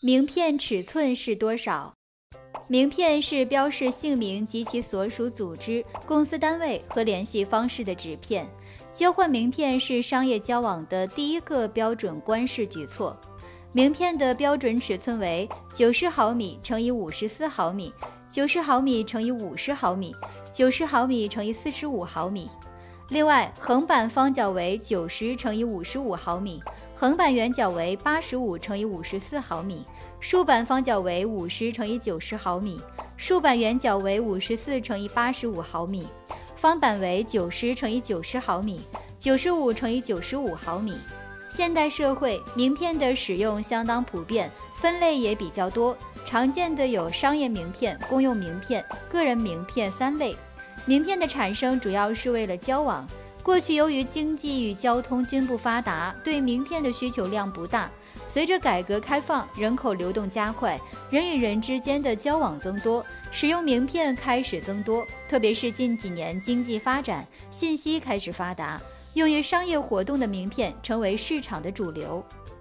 名片尺寸是多少？名片是标示姓名及其所属组织、公司单位和联系方式的纸片。交换名片是商业交往的第一个标准官事举措。名片的标准尺寸为90毫米乘以54毫米、90毫米乘以50毫米、90毫米乘以45毫米。另外，横版方角为90乘以55毫米，横版圆角为85乘以54毫米，竖版方角为50乘以90毫米，竖版圆角为54乘以85毫米，方版为90乘以90毫米，95乘以95毫米。现代社会，名片的使用相当普遍，分类也比较多。常见的有商业名片、公用名片、个人名片3类。名片的产生主要是为了交往。过去由于经济与交通均不发达，对名片的需求量不大。随着改革开放，人口流动加快，人与人之间的交往增多，使用名片开始增多。特别是近几年经济发展，信息开始发达，用于商业活动的名片成为市场的主流。